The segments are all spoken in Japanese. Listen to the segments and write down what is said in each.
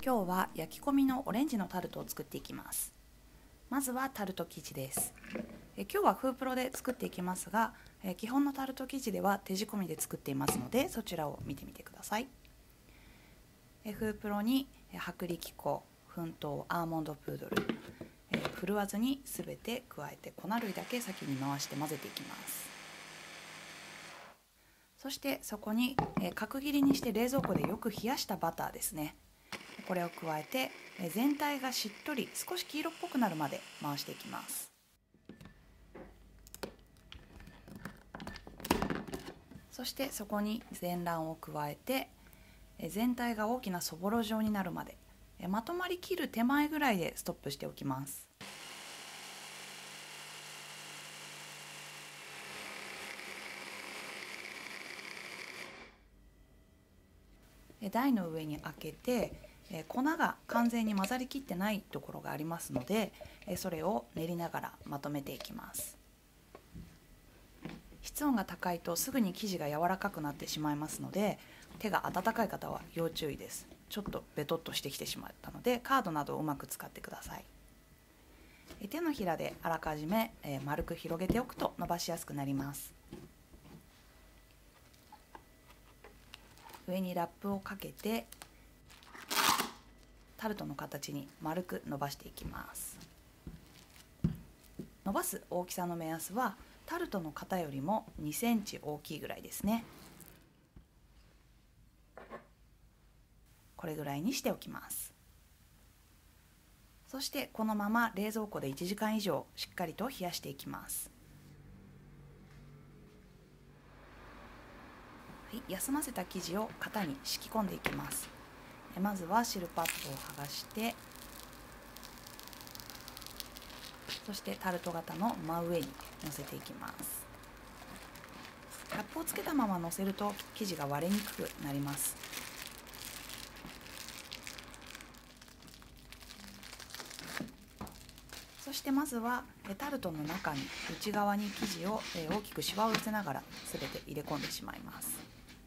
今日は焼き込みのオレンジのタルトを作っていきます。まずはタルト生地です。今日はフープロで作っていきますが、基本のタルト生地では手仕込みで作っていますので、そちらを見てみてください。フープロに薄力粉、粉糖、アーモンドプードル、振るわずに全て加えて粉類だけ先に回して混ぜていきます。そしてそこに角切りにして冷蔵庫でよく冷やしたバターですね。これを加えて全体がしっとり少し黄色っぽくなるまで回していきます。そしてそこに全卵を加えて全体が大きなそぼろ状になるまでまとまりきる手前ぐらいでストップしておきます。台の上に開けて粉が完全に混ざりきってないところがありますので、それを練りながらまとめていきます。室温が高いとすぐに生地が柔らかくなってしまいますので、手が温かい方は要注意です。ちょっとベトっとしてきてしまったので、カードなどをうまく使ってください。手のひらであらかじめ丸く広げておくと伸ばしやすくなります。上にラップをかけてタルトの形に丸く伸ばしていきます。伸ばす大きさの目安はタルトの型よりも2センチ大きいぐらいですね。これぐらいにしておきます。そしてこのまま冷蔵庫で1時間以上しっかりと冷やしていきます。休ませた生地を型に敷き込んでいきます。まずは汁パッドを剥がして、そしてタルト型の真上に乗せていきます。ラップをつけたまま乗せると生地が割れにくくなります。そしてまずはタルトの中に内側に生地を大きくシワを寄せながら全て入れ込んでしまいます。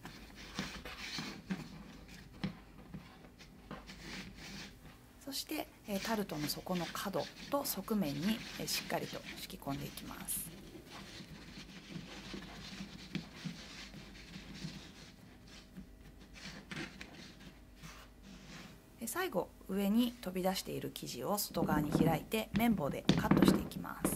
そしてタルトの底の角と側面にしっかりと敷き込んでいきます。最後上に飛び出している生地を外側に開いて麺棒でカットしていきます。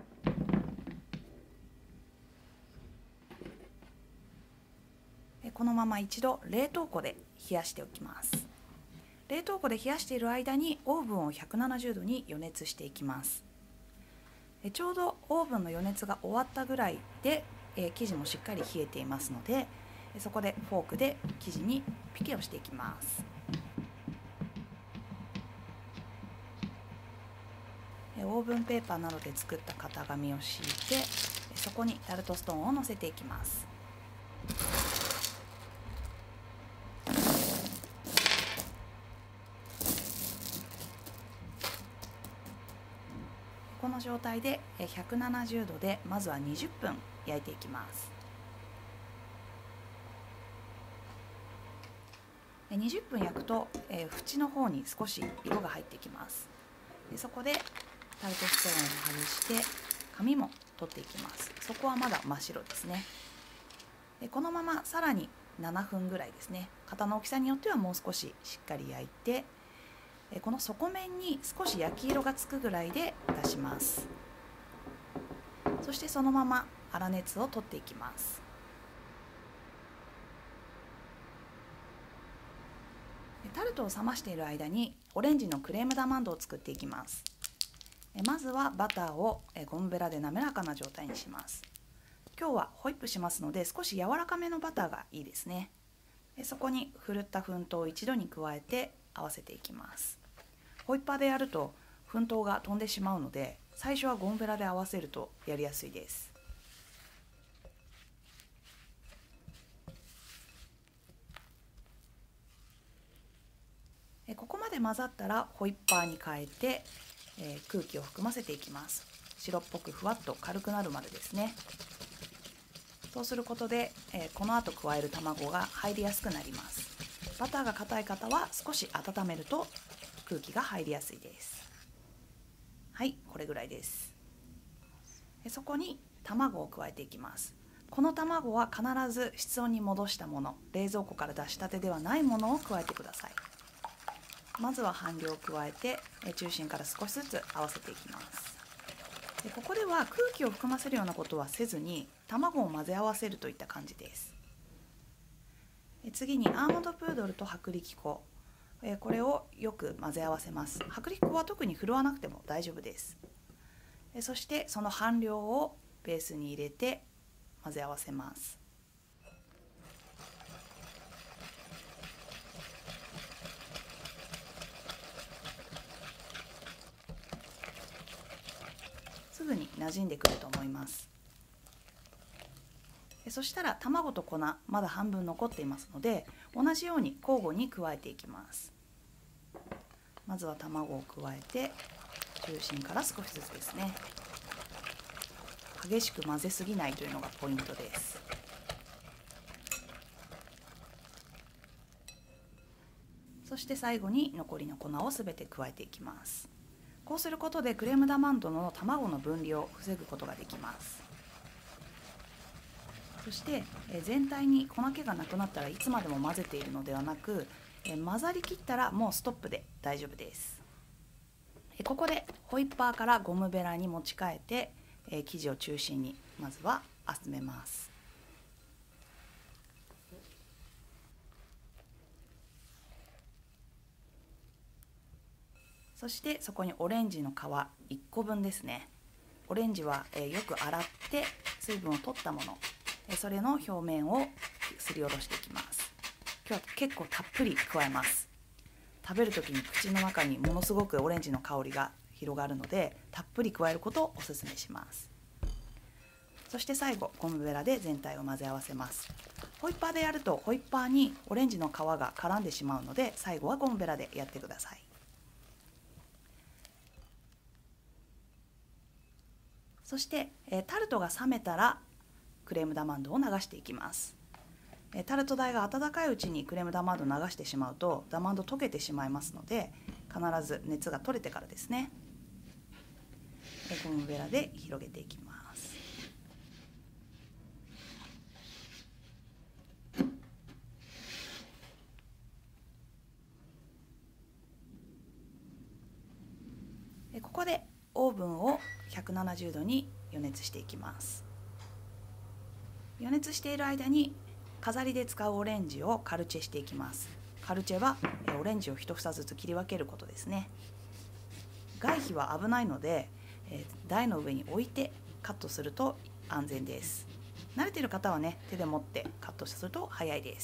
このまま一度冷凍庫で冷やしておきます。冷凍庫で冷やしている間にオーブンを170度に予熱していきます。ちょうどオーブンの予熱が終わったぐらいで生地もしっかり冷えていますので、そこでフォークで生地にピケをしていきます。オーブンペーパーなどで作った型紙を敷いて、そこにタルトストーンを乗せていきます。この状態で170度でまずは20分焼いていきます。20分焼くと縁の方に少し色が入ってきます。そこでタルトストーンを外して紙も取っていきます。そこはまだ真っ白ですね。このままさらに7分ぐらいですね。型の大きさによってはもう少ししっかり焼いて、この底面に少し焼き色がつくぐらいで出します。そしてそのまま粗熱を取っていきます。タルトを冷ましている間にオレンジのクレームダマンドを作っていきます。まずはバターをゴムベラで滑らかな状態にします。今日はホイップしますので少し柔らかめのバターがいいですね。そこにふるった粉糖を一度に加えて合わせていきます。ホイッパーでやると粉糖が飛んでしまうので、最初はゴムベラで合わせるとやりやすいです。ここまで混ざったらホイッパーに変えて空気を含ませていきます。白っぽくふわっと軽くなるまでですね。そうすることでこの後加える卵が入りやすくなります。 バターが硬い方は少し温めると空気が入りやすいです。はい、これぐらいです。そこに卵を加えていきます。この卵は必ず室温に戻したもの、冷蔵庫から出したてではないものを加えてください。まずは半量を加えて中心から少しずつ合わせていきます。でここでは空気を含ませるようなことはせずに卵を混ぜ合わせるといった感じです。次にアーモンドプードルと薄力粉、これをよく混ぜ合わせます。薄力粉は特に振るわなくても大丈夫です。そしてその半量をベースに入れて混ぜ合わせます。すぐに馴染んでくると思います。そしたら卵と粉まだ半分残っていますので、同じように交互に加えていきます。まずは卵を加えて中心から少しずつですね。激しく混ぜすぎないというのがポイントです。そして最後に残りの粉をすべて加えていきます。こうすることでクレームダマンドの卵の分離を防ぐことができます。そして全体に粉気がなくなったらいつまでも混ぜているのではなく、混ざりきったらもうストップで大丈夫です。ここでホイッパーからゴムベラに持ち替えて生地を中心にまずは集めます。そしてそこにオレンジの皮1個分ですね。オレンジはよく洗って水分を取ったもの、それの表面をすりおろしていきます。今日は結構たっぷり加えます。食べる時に口の中にものすごくオレンジの香りが広がるので、たっぷり加えることをおすすめします。そして最後ゴムベラで全体を混ぜ合わせます。ホイッパーでやるとホイッパーにオレンジの皮が絡んでしまうので、最後はゴムベラでやってください。そしてタルトが冷めたらクレームダマンドを流していきます。タルト台が温かいうちにクレームダマンドを流してしまうとダマンド溶けてしまいますので、必ず熱が取れてからですね。ゴムベラで広げていきます。ここでオーブンを170度に予熱していきます。予熱している間に飾りで使うオレンジをカルチェしていきます。カルチェはオレンジを1房ずつ切り分けることですね。外皮は危ないので台の上に置いてカットすると安全です。慣れている方はね、手で持ってカットすると早いです。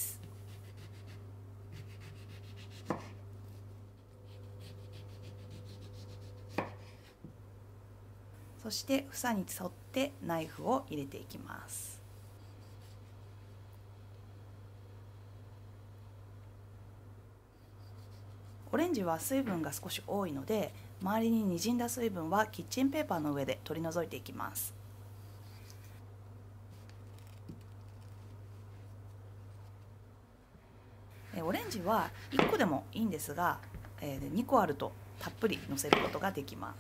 そして房に沿ってナイフを入れていきます。オレンジは水分が少し多いので、周りににじんだ水分はキッチンペーパーの上で取り除いていきます。オレンジは1個でもいいんですが、2個あるとたっぷりのせることができます。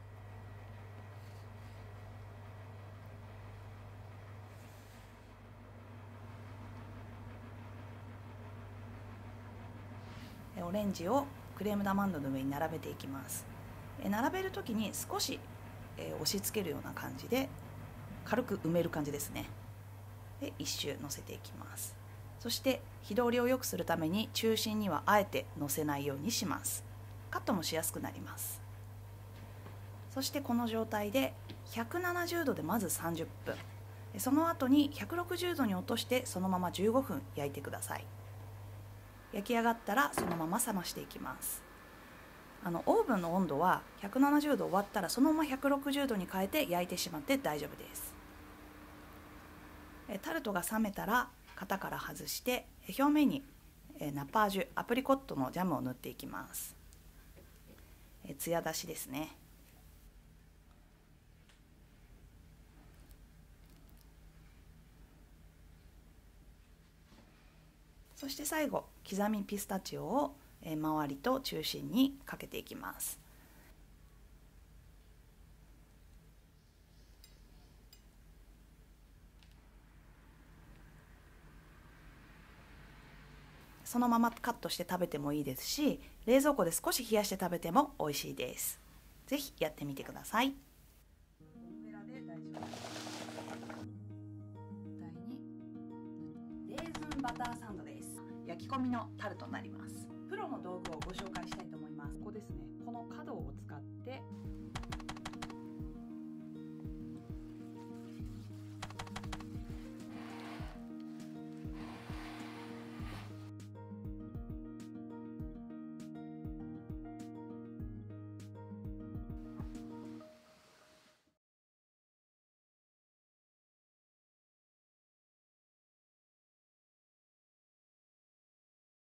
オレンジをクレームダマンドの上に並べていきます。並べるときに少し押し付けるような感じで軽く埋める感じですね。で一周乗せていきます。そして火通りを良くするために中心にはあえて乗せないようにします。カットもしやすくなります。そしてこの状態で170度でまず30分、その後に160度に落としてそのまま15分焼いてください。焼き上がったらそのまま冷ましていきます。オーブンの温度は170度終わったらそのまま160度に変えて焼いてしまって大丈夫です。タルトが冷めたら型から外して表面にナパージュアプリコットのジャムを塗っていきます。ツヤ出しですね。 そして最後刻みピスタチオを周りと中心にかけていきます。そのままカットして食べてもいいですし、冷蔵庫で少し冷やして食べても美味しいです。ぜひやってみてください。ゴムベラで大丈夫です。レーズンバターサンドです。焼き込みのタルトになります。プロの道具をご紹介したいと思います。ここですね。この角を使って